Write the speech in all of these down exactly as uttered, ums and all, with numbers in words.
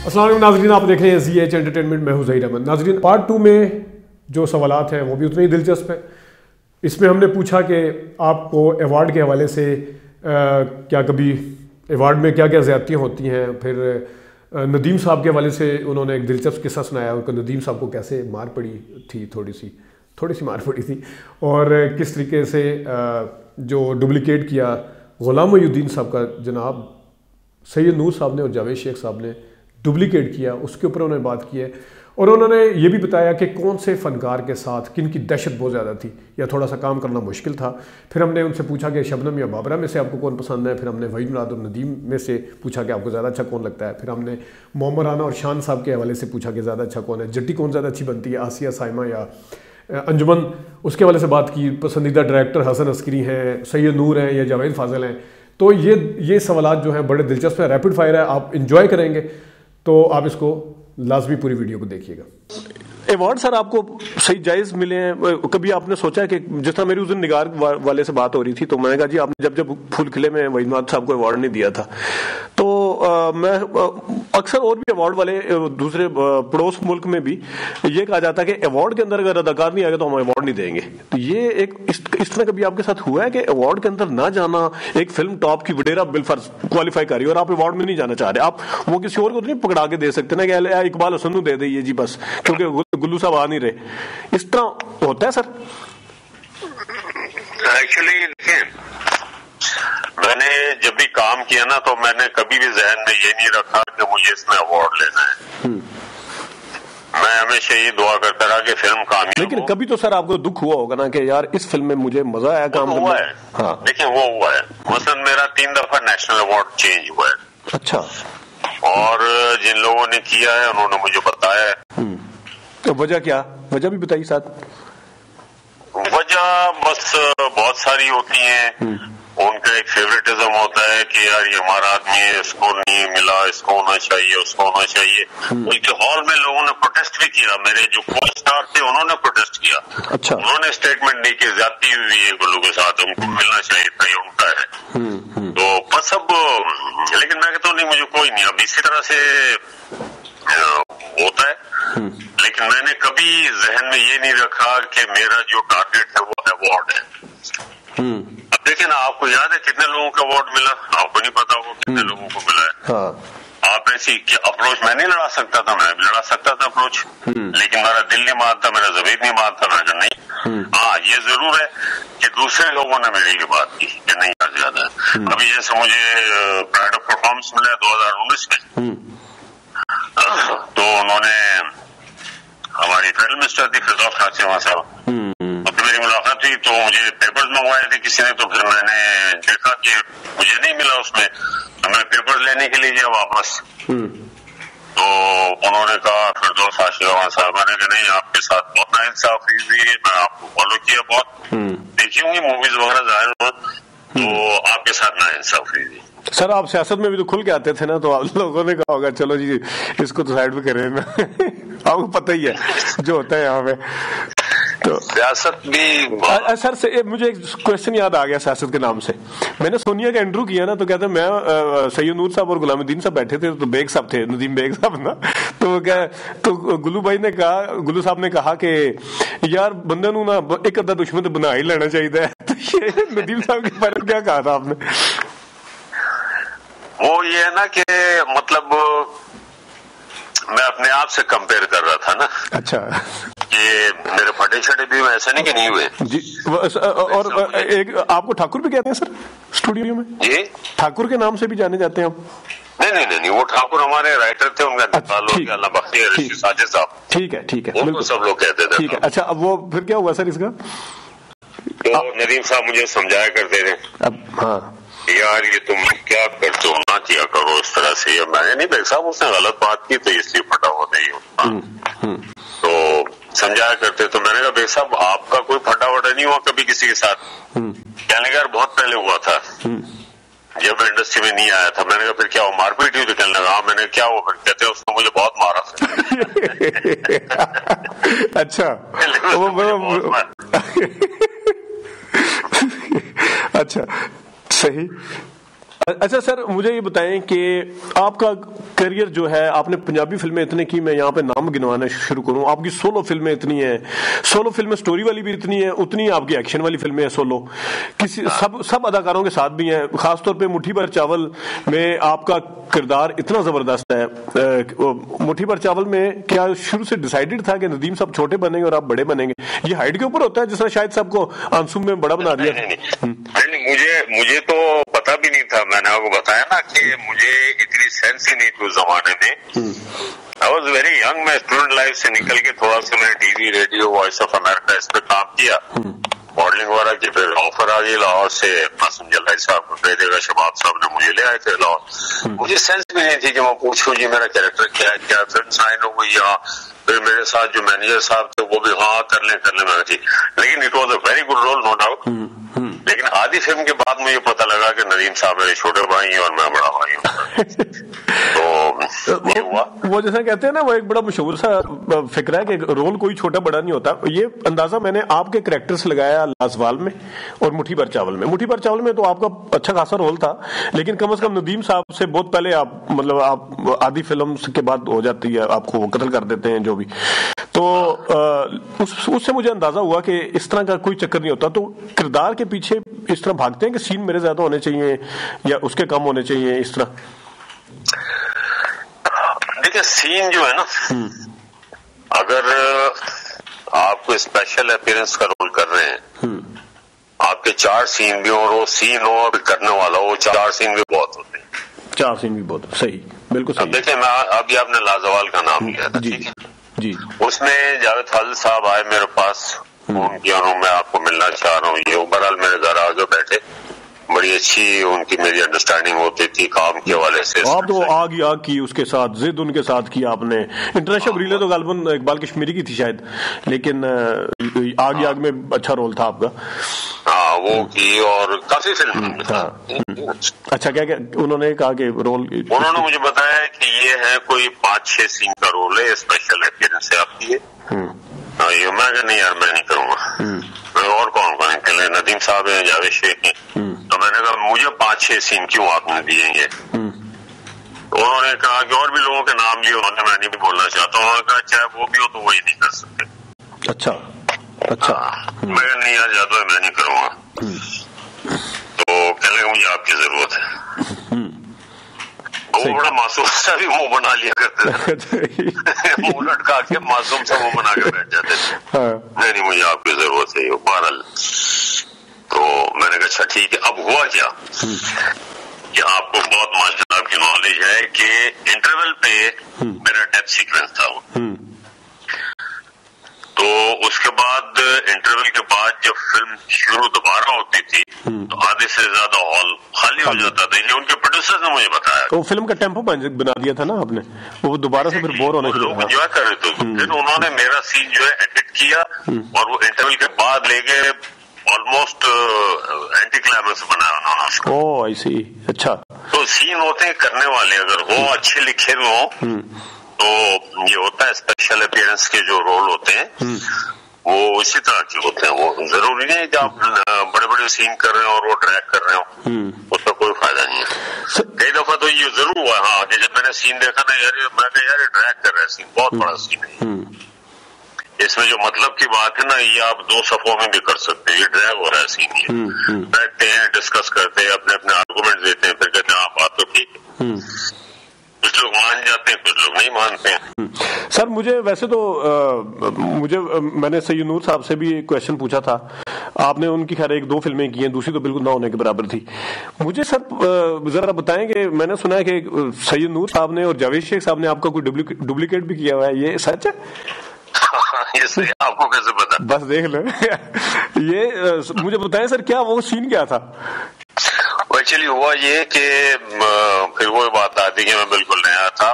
السلام علیکم ناظرین، آپ دیکھ رہے ہیں زی ایچ انٹرٹینمنٹ، میں ہوں ظہیر احمد۔ ناظرین، پارٹ ٹو میں جو سوالات ہیں وہ بھی اتنے ہی دلچسپ ہیں۔ اس میں ہم نے پوچھا کہ آپ کو ایوارڈ کے حوالے سے کیا کبھی ایوارڈ میں کیا کیا زیادتیاں ہوتی ہیں، پھر ندیم صاحب کے حوالے سے انہوں نے ایک دلچسپ قصہ سنایا ان کو ندیم صاحب کو کیسے مار پڑی تھی، تھوڑی سی تھوڑی سی مار پڑی تھی، اور کس طریقے سے جو ڈپلیکیٹ کیا غلام محی الدین صاحب کا جناب سید نور صاحب نے اور جاوید شیخ صاحب نے ڈپلیکیٹ کیا، اس کے اوپر انہوں نے بات کی ہے۔ اور انہوں نے یہ بھی بتایا کہ کون سے فنکار کے ساتھ کن کی دہشت بہت زیادہ تھی یا تھوڑا سا کام کرنا مشکل تھا۔ پھر ہم نے ان سے پوچھا کہ شبنم یا بابرہ میں سے آپ کو کون پسند ہے، پھر ہم نے وحید مراد اور ندیم میں سے پوچھا کہ آپ کو زیادہ اچھا کون لگتا ہے، پھر ہم نے محمد رانا اور شان صاحب کے حوالے سے پوچھا کہ زیادہ اچھا کون ہے، جٹی کون زیادہ اچھی بنتی ہے، آسیہ سائمہ یا انجمن، اس کے حوالے سے بات کی۔ پسندیدہ ڈائریکٹر حسن عسکری ہیں، سید نور ہیں یا جاوید فاضل ہیں۔ تو یہ یہ سوالات جو ہیں بڑے دلچسپ ہیں، ریپڈ فائر ہے، آپ انجوائے کریں گے، تو آپ اس کو لازمی پوری ویڈیو کو دیکھیے گا۔ ایوارڈ سر آپ کو صحیح جائز ملے ہیں؟ کبھی آپ نے سوچا کہ جس طرح میری اس دن نگار والے سے بات ہو رہی تھی تو میں نے کہا جی آپ نے جب جب پھول کھلے میں وحید مراد صاحب کو ایوارڈ نہیں دیا تھا، تو میں اکثر اور بھی ایوارڈ والے دوسرے پڑوس ملک میں بھی یہ کہا جاتا ہے کہ ایوارڈ کے اندر اگر اداکار نہیں آئے گا تو ہم ایوارڈ نہیں دیں گے۔ تو یہ ایک اس طرح کبھی آپ کے ساتھ ہوا ہے کہ ایوارڈ کے اندر نہ جانا، ایک فلم ٹاپ کی وڈیرا بالفرض کوالیفائی کر رہی ہے اور آپ ایوارڈ میں نہیں جانا چاہ رہے، آپ وہ کسی اور کو نہیں پکڑا کے دے سکتے نا کہ اقبال حسن کو دے دئیے جی بس کیونکہ گلو صاحب آ نہیں رہے، اس طرح ہوتا ہے سر؟ ایکچولی دیکھیں، میں نے جب بھی کام کیا نا تو میں نے کبھی بھی ذہن میں یہ نہیں رکھا کہ مجھے اس میں ایوارڈ لینا ہے۔ میں ہمیشہ یہ دعا کرتا رہا کہ فلم کامیاب۔ لیکن کبھی تو سر آپ کو دکھ ہوا ہوگا نا کہ یار اس فلم میں مجھے مزہ آیا کام کرنے میں؟ ہاں دیکھیں وہ ہوا ہے، مثلا میرا تین دفعہ نیشنل ایوارڈ چینج ہوا ہے۔ اچھا، اور جن لوگوں نے کیا ہے انہوں نے مجھے بتایا ہے۔ تو وجہ کیا؟ وجہ بھی بتائیے ساتھ۔ وجہ بس بہت ساری ہوتی ہیں، ان کا ایک فیوریٹزم ہوتا ہے کہ یار یہ ہمارا آدمی ہے، اس کو نہیں ملا، اس کو ہونا چاہیے، اس کو ہونا چاہیے۔ بلکہ ہال میں لوگوں نے پروٹیسٹ بھی کیا، میرے جو کو اسٹار تھے انہوں نے پروٹیسٹ کیا۔ اچھا، انہوں نے اسٹیٹمنٹ دی کہ زیادتی ہوئی ہے گلو کے ساتھ، ان کو ملنا چاہیے تھا، یہ ان کا ہے۔ تو بس اب لیکن میں کہتا ہوں نہیں، مجھے کوئی نہیں، اب اسی طرح سے ہوتا ہے۔ لیکن میں نے کبھی ذہن میں یہ نہیں رکھا کہ میرا جو ٹارگیٹ ہے وہ ایوارڈ ہے۔ اب دیکھیں نا، آپ کو یاد ہے کتنے لوگوں کا ایوارڈ ملا؟ آپ کو نہیں پتا وہ کتنے لوگوں کو ملا ہے۔ آپ ایسی اپروچ میں نہیں لڑا سکتا تھا، میں بھی لڑا سکتا تھا اپروچ، لیکن میرا دل نہیں مانتا، میرا ضمیر نہیں مانتا، میں کہا نہیں۔ ہاں یہ ضرور ہے کہ دوسرے لوگوں نے میری یہ بات کی کہ نہیں یار زیادہ ہے۔ ابھی جیسے مجھے پرائڈ آف پرفارمنس ملا ہے دو ہزار انیس میں، تو انہوں نے ہماری فیڈرل منسٹر تھی فضا خان صاحب، اب میری ملاقات ہوئی تو مجھے پیپرز منگوائے تھے کسی نے، تو پھر میں نے دیکھا کہ مجھے نہیں ملا اس میں، تو میں پیپرز لینے کے لیے گیا واپس، تو انہوں نے کہا فردوس خان صاحب نے کہ نہیں آپ کے ساتھ بہت ناانصافی ہوئی ہے، میں آپ کو فالو کیا بہت، دیکھی ہوں گی موویز وغیرہ ظاہر ہو، تو آپ کے ساتھ ناانصافی ہوئی۔ سر آپ سیاست میں بھی تو کھل کے آتے تھے نا، تو آپ لوگوں نے کہا ہوگا چلو جی اس کو تو سائڈ پہ کریں نا، آپ کو پتہ ہی ہے جو ہوتا ہے یہاں پہ۔ تو سیاست بھی سر سے مجھے ایک کوشچن یاد آ گیا سیاست کے نام سے، میں نے سونیا کا انٹرویو کیا نا، تو کہتے ہیں میں سید نور صاحب اور غلام الدین صاحب بیٹھے تھے، تو بیگ صاحب تھے، ندیم بیگ صاحب نا، تو کیا تو گلو بھائی نے کہا، گلو صاحب نے کہا کہ یار بندے نو نا ایک ادھا دشمن تو بنا ہی لینا چاہیے، تو یہ ندیم صاحب کے بارے میں کیا کہا تھا آپ نے؟ وہ یہ ہے نا کہ مطلب میں اپنے آپ سے کمپیئر کر رہا تھا نا۔ اچھا، کہ میرے پھٹے چھٹے بھی ایسا نہیں کہ نہیں ہوئے جی۔ اور ایک آپ کو ٹھاکر بھی کہتے ہیں سر اسٹوڈیو میں؟ جی، ٹھاکر کے نام سے بھی جانے جاتے ہیں آپ؟ نہیں نہیں نہیں، وہ ٹھاکر ہمارے رائٹر تھے، ان کا انتقال ہو گیا، اللہ بخشے، رشید ساجد صاحب۔ ٹھیک ہے ٹھیک ہے، ان کو سب لوگ کہتے تھے۔ ٹھیک ہے، اچھا اب وہ پھر کیا ہوا سر اس کا؟ تو ندیم صاحب مجھے سمجھایا کرتے تھے، اب ہاں یار یہ تم کیا کرتے ہو، نہ کیا کرو اس طرح سے۔ میں نے نہیں بھائی صاحب اس نے غلط بات کی تو اس لیے پھٹا ہوا نہیں ہوتا، تو سمجھایا کرتے۔ تو میں نے کہا بھائی صاحب آپ کا کوئی پھٹا وٹا نہیں ہوا کبھی کسی کے ساتھ؟ کہنے لگا یار بہت پہلے ہوا تھا جب انڈسٹری میں نہیں آیا تھا۔ میں نے کہا پھر کیا ہوا، مار پیٹ ہوئی؟ تو کہنے لگا ہاں۔ میں نے کیا ہوا؟ پھر کہتے ہیں اس نے مجھے بہت مارا۔ اچھا اچھا صحیح۔ اچھا سر مجھے یہ بتائیں کہ آپ کا کیریئر جو ہے, آپ نے پنجابی فلمیں اتنی کی, میں یہاں پہ نام گنوانا شروع کروں, آپ کی سولو فلمیں اتنی ہیں, سولو فلمیں سٹوری والی بھی اتنی ہیں, اتنی آپ کی ایکشن والی فلمیں ہیں سولو, کسی سب سب اداکاروں کے ساتھ بھی ہیں, خاص طور پہ مٹھی بھر چاول میں آپ کا کردار اتنا زبردست ہے. مٹھی بھر چاول میں کیا شروع سے ڈیسائیڈڈ تھا کہ ندیم صاحب چھوٹے بنیں گے اور آپ بڑے بنیں گے؟ یہ ہائٹ کے اوپر ہوتا ہے جس طرح شاید صاحب کو آنسو میں بڑا بنا دیا؟ نہیں, مجھے مجھے تو پتا بھی نہیں تھا, میں نے آپ کو بتایا نا کہ مجھے اتنی سینس ہی نہیں تھی اس زمانے میں. آئی واز ویری ینگ, میں اسٹوڈنٹ لائف سے نکل کے تھوڑا سا میں نے TV, radio, voice of America اس پہ کام کیا, ماڈلنگ وغیرہ کی. پھر آفر آ گئی لاہور سے, قاسم جلائی صاحب کو بھیجے گا, شباب صاحب نے مجھے لے آئے تھے لاہور. مجھے سینس بھی نہیں تھی کہ میں پوچھوں جی میرا کیریکٹر کیا ہے, کیا فلم سائن ہو گئی. ہاں, پھر میرے ساتھ جو مینیجر صاحب تھے وہ بھی ہاں کر لیں کر لیں میں تھی, لیکن it was a very good role no doubt. لیکن آدھی فلم کے بعد مجھے پتا لگا کہ ندیم صاحب میرے چھوٹے بھائی ہیں اور میں بڑا بھائی ہوں. تو یہ ہوا, وہ جیسا کہتے ہیں نا, وہ ایک بڑا مشہور سا فکر ہے کہ رول کوئی چھوٹا بڑا نہیں ہوتا. یہ اندازہ میں نے آپ کے کریکٹر سے لگایا لازوال میں اور مٹھی بھر چاول میں. مٹھی بھر چاول میں تو آپ کا اچھا خاصا رول تھا, لیکن کم از کم ندیم صاحب سے بہت پہلے آپ مطلب آپ آدھی فلم کے بعد ہو جاتی ہے, آپ کو وہ قتل کر دیتے ہیں جو بھی. تو اس سے مجھے اندازہ ہوا کہ اس طرح کا کوئی چکر نہیں ہوتا. تو کردار کے پیچھے اس طرح بھاگتے ہیں کہ سین میرے زیادہ ہونے چاہیے یا اس کے کم ہونے چاہیے, اس طرح؟ دیکھیں سین جو ہے نا, اگر آپ کو اسپیشل اپیرنس کا رول کر رہے ہیں, آپ کے چار سین بھی ہو اور وہ سین ہو اور کرنے والا ہو, چار سین بھی بہت ہوتے ہیں. چار سین بھی بہت صحیح, بالکل صحیح. اب دیکھیں میں ابھی آپ نے لازوال کا نام لیا تھا, ٹھیک ہے جی, اس میں جاوید خالد صاحب آئے میرے پاس, فون کیا انہوں, میں آپ کو ملنا چاہ رہا ہوں. یہ بہرحال میرے گھر آگے بیٹھے, بڑی اچھی ان کی میری انڈرسٹینڈنگ ہوتی تھی کام کے حوالے سے. آپ تو آگ ہی آگ کی اس کے ساتھ, ضد ان کے ساتھ کی آپ نے. انٹرنیشنل گریلے تو غالباً اقبال کشمیری کی تھی شاید, لیکن آگ ہی آگ میں اچھا رول تھا آپ کا. ہاں وہ کی, اور کافی فلم. اچھا, کیا کیا انہوں نے کہا کہ رول, انہوں نے مجھے بتایا کہ یہ ہے کوئی پانچ چھ سین کا رول ہے, اسپیشل اپیرنس سے آپ کی ہے. یہ میں کہ نہیں یار میں نہیں کروں گا, اور کون کون ہے, ندیم صاحب ہیں, جاوید شیخ ہیں. تو میں نے کہا مجھے پانچ چھ سین کیوں آپ نے دیے گے؟ انہوں نے کہا کہ اور بھی لوگوں کے نام لیے, انہوں نے, میں نہیں بھی بولنا چاہتا. انہوں نے کہا چاہے وہ بھی ہو تو وہی نہیں کر سکتے. اچھا اچھا, میں نہیں آ جاتا, میں نہیں کروں گا. تو کہنے لگے مجھے آپ کی ضرورت ہے. وہ بڑا معصوم سا بھی منہ بنا لیا کرتے تھے, منہ لٹکا کے معصوم سا منہ بنا کے بیٹھ جاتے تھے. نہیں نہیں مجھے آپ کی ضرورت ہے. بہرحال تو میں نے کہا اچھا ٹھیک ہے. اب ہوا کیا کہ آپ کو بہت ماشاء اللہ کی نالج ہے کہ انٹرول پہ میرا ڈیتھ سیکوینس تھا وہ. تو اس کے بعد انٹرول کے بعد جب فلم شروع دوبارہ ہوتی تھی تو آدھے سے زیادہ ہال خالی ہو جاتا تھا. یہ ان کے پروڈیوسر نے مجھے بتایا. تو فلم کا ٹیمپو بنا دیا تھا نا آپ نے, وہ دوبارہ سے پھر بور ہونے شروع ہوا. انجوائے کر رہے تھے. پھر انہوں نے میرا سین جو ہے ایڈٹ کیا اور وہ انٹرول کے بعد لے کے آلموسٹ اینٹی کلائمیکس بنایا انہوں نے. اوہ آئی سی, اچھا. تو سین ہوتے ہیں کرنے والے, اگر ہوں اچھے لکھے ہوئے ہوں تو یہ ہوتا ہے اسپیشل اپیرنس کے جو رول ہوتے ہیں وہ اسی طرح کے ہوتے ہیں. وہ ضروری نہیں ہے کہ آپ بڑے بڑے سین کر رہے ہیں اور وہ ڈریک کر رہے ہوں, اس کا کوئی فائدہ نہیں ہے. کئی دفعہ تو یہ ضرور ہوا ہاں کہ جب میں نے سین دیکھا نا یار, میں نے یار ڈریک کر رہا ہے سین, بہت بڑا سین ہے. اس میں جو مطلب کی بات ہے نا, یہ آپ دو صفوں میں بھی کر سکتے ہیں. یہ ڈریک ہو رہا ہے سین, یہ بیٹھتے ہیں ڈسکس کرتے ہیں, اپنے اپنے آرگومنٹ دیتے ہیں, پھر کہتے ہیں آپ بات تو ٹھیک ہے. کچھ لوگ مان جاتے ہیں, کچھ لوگ نہیں مانتے ہیں. سر مجھے ویسے تو مجھے میں نے سید نور صاحب سے بھی ایک کویشچن پوچھا تھا, آپ نے ان کی خیر ایک دو فلمیں کی ہیں, دوسری تو بالکل نہ ہونے کے برابر تھی. مجھے سر ذرا بتائیں کہ میں نے سنا ہے کہ سید نور صاحب نے اور جاوید شیخ صاحب نے آپ کا کوئی ڈپلیکیٹ بھی کیا ہوا ہے, یہ سچ ہے؟ آپ کو کیسے پتا؟ بس دیکھ لیں. یہ مجھے بتائیں سر, کیا وہ سین کیا تھا؟ ایکچولی ہوا یہ کہ پھر وہ بات آتی کہ میں بالکل نیا تھا.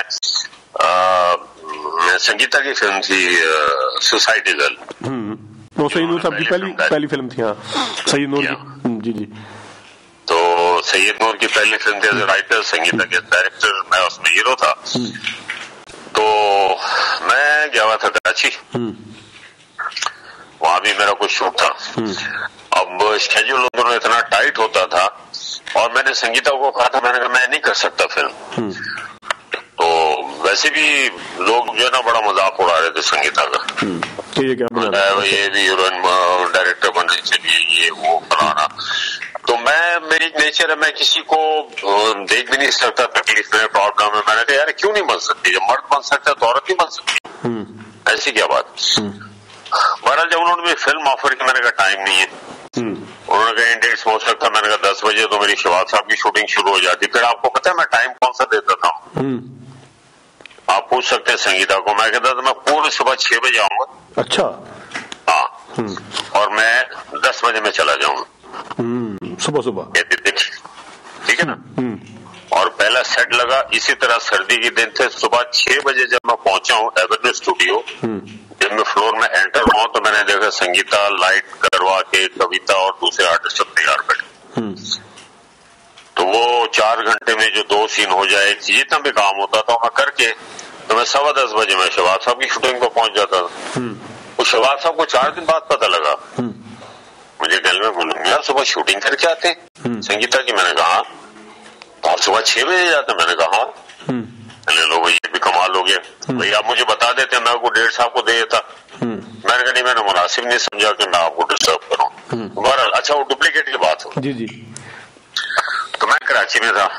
میں سنگیتا کی فلم تھی سوسائٹی گرل, وہ سید نور صاحب کی پہلی پہلی فلم تھی. ہاں سید نور کی, جی جی. تو سید نور کی پہلی فلم تھی ایز اے رائٹر, سنگیتا کے ڈائریکٹر, میں اس میں ہیرو تھا. تو میں گیا ہوا تھا کراچی, وہاں بھی میرا کچھ شوٹ تھا. اب اسکیجول اتنا ٹائٹ ہوتا تھا اور میں نے سنگیتا کو کہا تھا، میں نے کہا میں نہیں کر سکتا فلم. تو ویسے بھی لوگ جو ہے نا بڑا مذاق اڑا رہے تھے سنگیتا کا، یہ بھی ہیروئن ڈائریکٹر بننے چلیے یہ وہ فلانا. تو میں میری نیچر ہے، میں کسی کو دیکھ بھی نہیں سکتا تکلیف میں پرابلم میں. میں نے کہا یار کیوں نہیں بن سکتی، جب مرد بن سکتا ہے تو عورت نہیں بن سکتی، ایسی کیا بات. بہرحال جب انہوں نے فلم آفر کی، میں نے کہا ٹائم نہیں ہے. انہوں نے کہا ڈیٹس ہو سکتا، میں نے کہا دس بجے تو میری شہباز صاحب کی شوٹنگ شروع ہو جاتی. پھر آپ کو پتا ہے میں ٹائم کون سا دیتا تھا، آپ پوچھ سکتے ہیں سنگیتا کو. میں کہتا تھا میں پورے صبح چھ بجے آؤں گا. اچھا. ہاں، اور میں دس بجے میں چلا جاؤں گا صبح صبح. ٹھیک ہے نا. اور پہلا سیٹ لگا اسی طرح، سردی کے دن تھے، صبح چھ بجے جب میں پہنچا ہوں ایورنیو اسٹوڈیو، جب میں فلور میں انٹر ہوا تو میں نے دیکھا سنگیتا لائٹ کروا کے، کویتا اور دوسرے آرٹسٹ سب تیار بیٹھے. تو وہ چار گھنٹے میں جو دو سین ہو جائے، جتنا بھی کام ہوتا تھا میں کر کے، تو میں سوا دس بجے میں شہباز صاحب کی شوٹنگ پہ پہنچ جاتا تھا. وہ شہباز صاحب کو چار دن بعد پتہ لگا، مجھے گل میں بولوں یار صبح شوٹنگ کر کے آتے ہیں سنگیتا کی. میں نے کہا آپ صبح چھ بجے جاتے ہیں؟ میں نے کہا ہاں. لوگ یہ بھی کمال ہو گیا بھائی، آپ مجھے بتا دیتے میں کو ڈیڑھ صاحب کو دے دیتا. میں نے کہا نہیں، میں نے مناسب نہیں سمجھا کہ میں آپ کو ڈسٹرب کروں. بہرحال اچھا وہ ڈپلیکیٹ کی بات ہو. جی جی. تو میں کراچی میں تھا،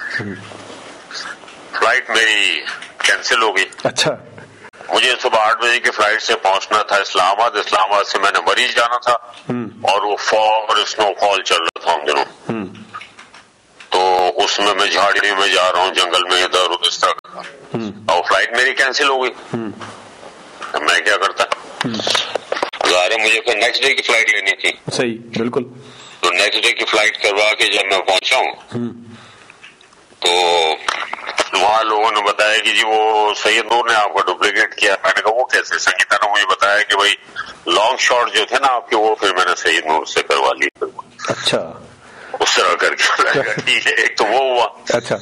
فلائٹ میری کینسل ہو گئی. اچھا. مجھے صبح آٹھ بجے کی فلائٹ سے پہنچنا تھا اسلام آباد. اسلام آباد سے میں نے مریض جانا تھا، اور وہ فاگ اور اسنو فال چل رہا تھا ان دنوں. تو اس میں میں جھاڑیوں میں جا رہا ہوں، جنگل میں ادھر ادھر اس طرح کا، اور فلائٹ میری کینسل ہو گئی. میں کیا کرتا، ظاہر ہے مجھے کوئی نیکسٹ ڈے کی فلائٹ لینی تھی. صحیح، بالکل. تو نیکسٹ ڈے کی فلائٹ کروا کے جب میں پہنچا ہوں تو وہاں لوگوں نے بتایا کہ جی وہ سید نور نے آپ کا ڈپلیکیٹ کیا. میں نے کہا وہ کیسے؟ سنگیتا نے مجھے بتایا کہ بھائی لانگ شاٹ جو تھے نا آپ کے، وہ پھر میں نے سید نور سے کروا لی. اچھا. اس طرح کر کے ایک تو وہ ہوا. اچھا.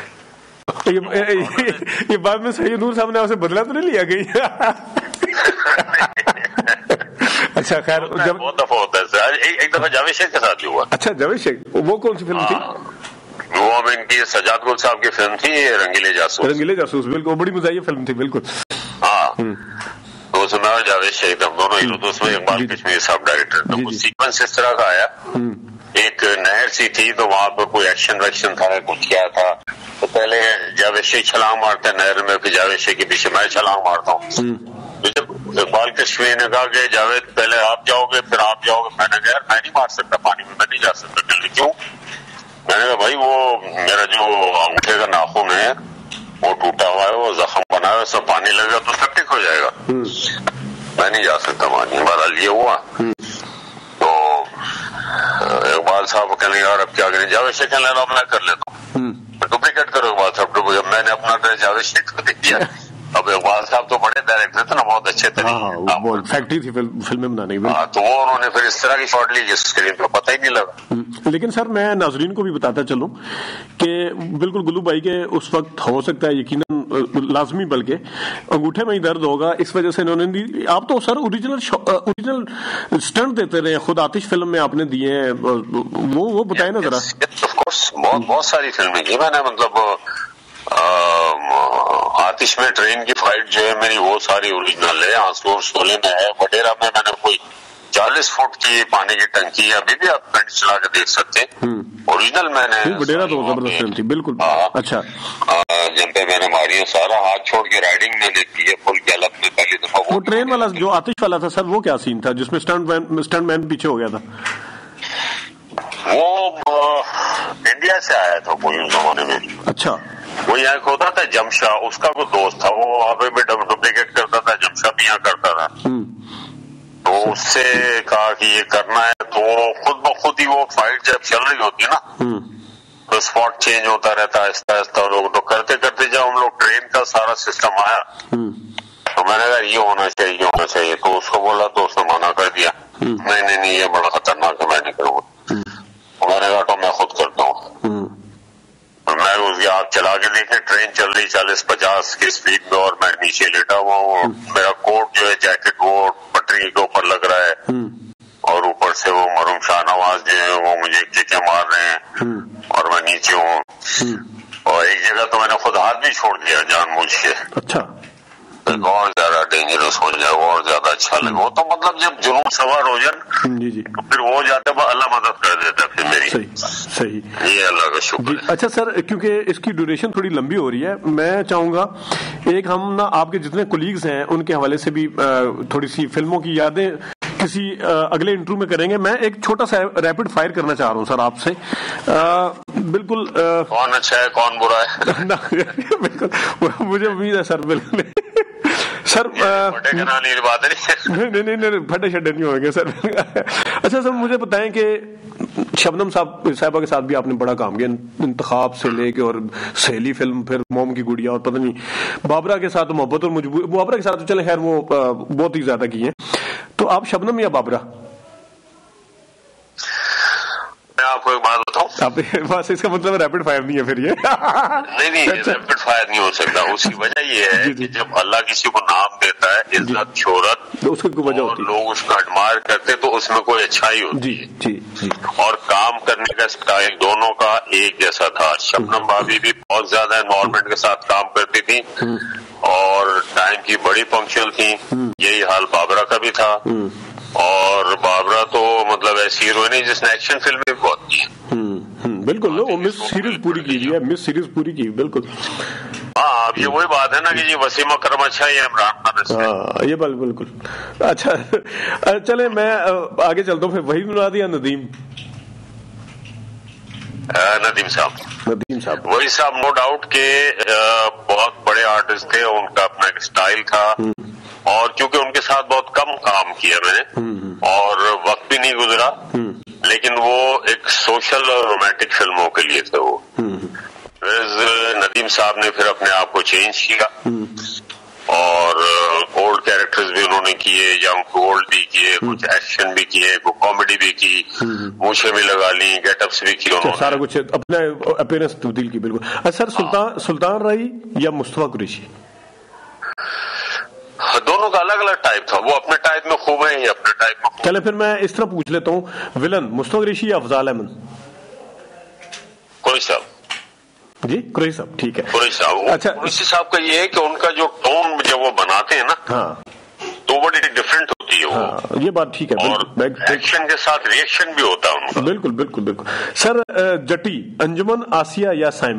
یہ بات میں سید نور صاحب نے آپ سے بدلا تو نہیں لیا گئی؟ اچھا خیر، بہت دفعہ ہوتا ہے سر. ایک دفعہ جاوید شیخ کے ساتھ بھی ہوا. اچھا جاوید شیخ، وہ کون سی فلم تھی؟ وہ اب ان کی سجاد گل صاحب کی فلم تھی رنگیلے جاسوس. رنگیلے جاسوس، بالکل بڑی مزاحیہ فلم تھی. بالکل. ہاں، تو اس میں جاوید شیخ ہم دونوں ہیرو، تو اس میں اقبال کشمیری صاحب ڈائریکٹر. تو وہ سیکوینس اس طرح کا آیا، ایک نہر سی تھی تو وہاں پہ کوئی ایکشن ویکشن تھا، کچھ کیا تھا. تو پہلے جاوید شیخ چھلانگ مارتا ہے نہر میں، پھر جاوید شیخ کے پیچھے میں چھلانگ مارتا ہوں. تو جب اقبال کشمیری نے کہا کہ جاوید پہلے آپ جاؤ گے پھر آپ جاؤ گے، میں نے کہا یار میں نہیں مار سکتا پانی میں، میں نہیں جا سکتا. کہ کیوں؟ میں نے کہا بھائی وہ میرا جو انگوٹھے کا ناخن ہے وہ ٹوٹا ہوا ہے، وہ زخم بنا ہے، اس میں پانی لگا تو سیپٹک ہو جائے گا، میں نہیں جا سکتا پانی. بہرحال یہ ہوا. تو اقبال صاحب کہنے یار اب کیا کریں؟ جاوید شیخ کہنے لگا میں کر لیتا ہوں، ڈپلیکیٹ کرو اقبال صاحب. میں نے اپنا جاوید شیخ کو دے دیا. اب اقبال صاحب تو بڑے ڈائریکٹر تھے نا، بہت اچھے تھے، فیکٹری تھی فلمیں بنانے کی. تو وہ انہوں نے پھر اس طرح کی شاٹ لی جس اسکرین پہ پتہ ہی نہیں لگا. لیکن سر میں ناظرین کو بھی بتاتا چلوں کہ بالکل گلو بھائی کے اس وقت ہو سکتا ہے یقیناً لازمی، بلکہ انگوٹھے میں ہی درد ہوگا، اس وجہ سے انہوں نے. آپ تو سر اوریجنل اوریجنل اسٹنٹ دیتے رہے، خود آتش فلم میں آپ نے دیے ہیں، وہ وہ بتائیں نا ذرا. بہت بہت ساری فلمیں کی میں نے، مطلب آتش میں ٹرین کی فائٹ جو ہے میری وہ ساری اوریجنل ہے. آنسور شولے میں ہے، وڈیرا میں میں نے کوئی چالیس فٹ کی پانی کی ٹنکی ہے، ابھی بھی آپ پینٹ چلا کے دیکھ سکتے ہیں، اوریجنل میں نے. وڈیرا تو زبردست فلم تھی. بالکل. اچھا. جن پہ میں نے ماری ہے سارا ہاتھ چھوڑ کے رائڈنگ میں نے کی ہے فل گیلپ میں پہلی دفعہ. وہ ٹرین والا جو آتش والا تھا سر، وہ کیا سین تھا جس میں اسٹنٹ مین پیچھے ہو گیا تھا؟ وہ انڈیا سے آیا تھا کوئی اس زمانے میں. اچھا. وہ یہاں کو ہوتا تھا جمشا، اس کا کوئی دوست تھا، وہ وہاں پہ بھی ڈپلیکیٹ کرتا تھا، جمشا بھی یہاں کرتا تھا. تو اس سے کہا کہ یہ کرنا ہے، تو وہ خود بخود ہی وہ فائٹ جب چل رہی ہوتی ہے نا تو اسپاٹ چینج ہوتا رہتا ہے آہستہ آہستہ. لوگ تو کرتے کرتے جب ہم لوگ ٹرین کا سارا سسٹم آیا تو میں نے کہا یہ ہونا چاہیے یہ ہونا چاہیے. تو اس کو بولا تو اس نے منع کر دیا، نہیں نہیں نہیں یہ بڑا خطرناک ہے، میں نہیں کروں گا. میں نے کہا تو میں خود کرتا ہوں. میں اس کی آپ چلا کے دیکھیں، ٹرین چل رہی چالیس پچاس کی اسپیڈ میں اور میں نیچے لیٹا ہوا ہوں. میرا کوٹ جو ہے جیکٹ وہ پٹری کے اوپر لگ رہا ہے، اور اوپر سے وہ مرحوم شاہ نواز جو ہے وہ مجھے کیکیں مار رہے ہیں اور میں نیچے ہوں، اور ایک جگہ تو میں نے خود ہاتھ بھی چھوڑ دیا جان بوجھ کے. اچھا. اور زیادہ ڈینجرس ہو جائے اور زیادہ اچھا لگے وہ تو مطلب جب جنون سوار ہو جائے جی جی تو پھر وہ جاتے اللہ مدد کر دیتا ہے پھر میری. صحیح صحیح. یہ اللہ کا شکر جی. اچھا سر، کیونکہ اس کی ڈیوریشن تھوڑی لمبی ہو رہی ہے، میں چاہوں گا ایک ہم نا آپ کے جتنے کولیگز ہیں ان کے حوالے سے بھی تھوڑی سی فلموں کی یادیں کسی اگلے انٹرویو میں کریں گے. میں ایک چھوٹا سا ریپڈ فائر کرنا چاہ رہا ہوں سر آپ سے. بالکل کون اچھا ہے کون برا ہے بالکل مجھے امید ہے سر. بالکل سر نہیں نہیں نہیں پھٹے شڈے نہیں ہوئیں گے سر. اچھا سر مجھے بتائیں کہ شبنم صاحب صاحبہ کے ساتھ بھی آپ نے بڑا کام کیا، انتخاب سے لے کے اور سہیلی فلم، پھر موم کی گڑیا، اور پتہ نہیں بابرا کے ساتھ محبت اور مجبور. بابرا کے ساتھ تو چلیں خیر وہ بہت ہی زیادہ کی ہیں. تو آپ شبنم یا بابرا؟ میں آپ کو ایک بات بتاؤں، بس اس کا مطلب ریپڈ فائر نہیں ہے پھر یہ. نہیں نہیں ریپڈ فائر نہیں ہو سکتا. اس کی وجہ یہ ہے کہ جب اللہ کسی کو نام دیتا ہے عزت شہرت اس کی وجہ ہوتی ہے، لوگ اس کا اڈمائر کرتے تو اس میں کوئی اچھائی ہوتی ہے. جی جی. اور کام کرنے کا اسٹائل دونوں کا ایک جیسا تھا. شبنم بھابھی بھی بہت زیادہ انوائرمنٹ کے ساتھ کام کرتی تھی اور ٹائم کی بڑی پنکچوئل تھی. یہی حال بابرا کا بھی تھا. اور بابرا تو مطلب ایسی ہیروئن ہے جس نے ایکشن فلمیں بھی بہت کی ہیں. بالکل وہ مس سیریز پوری کی ہے، مس سیریز پوری کی. بالکل. ہاں اب یہ وہی بات ہے نا کہ یہ وسیم اکرم اچھا یا عمران خان. ہاں یہ بات بالکل. اچھا چلیں میں آگے چلتا ہوں. پھر وحید مراد یا ندیم؟ ندیم صاحب. ندیم صاحب وہی صاحب نو ڈاؤٹ کہ بہت بڑے آرٹسٹ تھے. ان کا اپنا ایک اسٹائل تھا اور کیونکہ ان کے ساتھ بہت کم کام کیا میں نے اور وقت بھی نہیں گزرا، لیکن وہ ایک سوشل اور رومانٹک فلموں کے لیے تھے وہ. ندیم صاحب نے پھر اپنے آپ کو چینج کیا اور اولڈ کیریکٹرز بھی انہوں نے کیے، ینگ اولڈ بھی کیے، کچھ ایکشن بھی کیے، کوئی کامیڈی بھی کی، مونچھیں بھی لگا لی، گیٹ اپس بھی کی، انہوں نے سارا کچھ اپنا اپیرنس تبدیل کی. بالکل. سر سلطان سلطان رائی یا مصطفیٰ قریشی؟ دونوں کا الگ الگ ٹائپ تھا. وہ اپنے ٹائپ میں خوب ہے، یہ اپنے ٹائپ میں. چلے پھر میں اس طرح پوچھ لیتا ہوں، ولن مصطفیٰ قریشی یا افضال احمد؟ قریشی صاحب. جی قریشی صاحب. ٹھیک ہے. قریشی صاحب. اچھا قریشی صاحب کا یہ ہے کہ ان کا جو ٹون جب وہ بناتے ہیں نا ہاں تو بڑی ڈفرینٹ ہوتی ہے وہ. ہاں یہ بات ٹھیک ہے. اور ایکشن کے ساتھ ریئیکشن بھی ہوتا ہے ان کا. بالکل بالکل بالکل. سر جٹی انجمن آسیہ یا سائمہ؟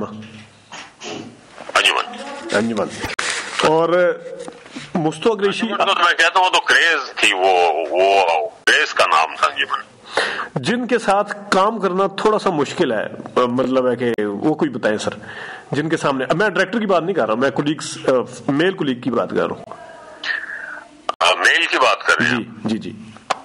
انجمن. انجمن. اور مصطفیٰ قریشی میں کہتا ہوں وہ تو کریز تھی، وہ وہ کریز کا نام تھا انجمن. جن کے ساتھ کام کرنا تھوڑا سا مشکل ہے، مطلب ہے کہ وہ کوئی بتائیں سر جن کے سامنے. میں ڈائریکٹر کی بات نہیں کر رہا، میں کولیگز میل کولیگ کی بات کر رہا ہوں. میل کی بات کر رہے ہیں؟ جی جی.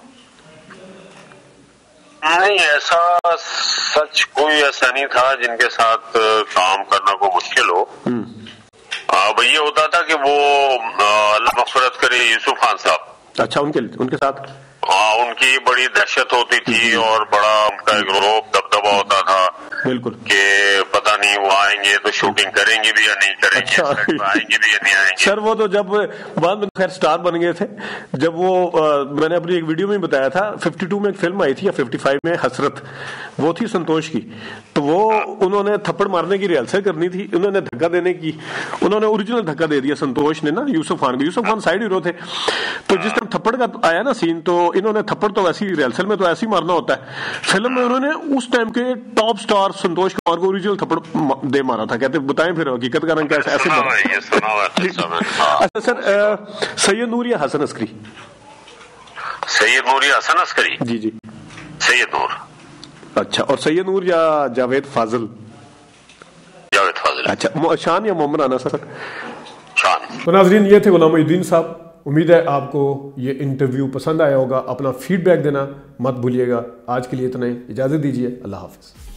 نہیں ایسا سچ کوئی ایسا نہیں تھا جن کے ساتھ کام کرنا کو مشکل ہو. اب یہ ہوتا تھا کہ وہ اللہ مغفرت کرے یوسف خان صاحب. اچھا ان کے ان کے ساتھ ہاں ان کی بڑی دہشت ہوتی تھی اور بڑا ان کا ایک روب دبدبا ہوتا تھا. بالکل. کہ پتہ نہیں وہ آئیں گے تو شوٹنگ کریں گے بھی یا نہیں کریں گے، آئیں گے بھی یا نہیں آئیں گے. سر وہ تو جب بعد میں خیر سٹار بن گئے تھے، جب وہ میں نے اپنی ایک ویڈیو میں بتایا تھا ففٹی ٹو میں ایک فلم آئی تھی یا ففٹی فائیو میں حسرت، وہ تھی سنتوش کی. تو وہ انہوں نے تھپڑ مارنے کی ریہرسل کرنی تھی، انہوں نے دھکا دینے کی، انہوں نے اوریجنل دھکا دے دیا سنتوش نے نا یوسف خان کو. یوسف خان سائڈ ہیرو تھے. تو جس ٹائم تھپڑ کا آیا نا سین تو انہوں نے تھپڑ تو ویسی ریہرسل میں تو ایسے ہی مارنا ہوتا ہے، فلم میں انہوں نے اس ٹائم کے ٹاپ سٹار سنتوش کمار کو اوریجنل تھپڑ دے مارا تھا. کہتے بتائیں پھر حقیقت کا رنگ کیسے ایسے مارا. اچھا سر سید نور یا حسن عسکری؟ سید نور یا حسن عسکری؟ جی جی. سید نور. اچھا. اور سید نور یا جاوید فاضل؟ جاوید فاضل. اچھا. شان یا محمد رانا سر؟ شان. تو ناظرین یہ تھے غلام محی الدین صاحب. امید ہے آپ کو یہ انٹرویو پسند آیا ہوگا. اپنا فیڈ بیک دینا مت بھولیے گا. آج کے لیے اتنا ہی، اجازت دیجیے. اللہ حافظ.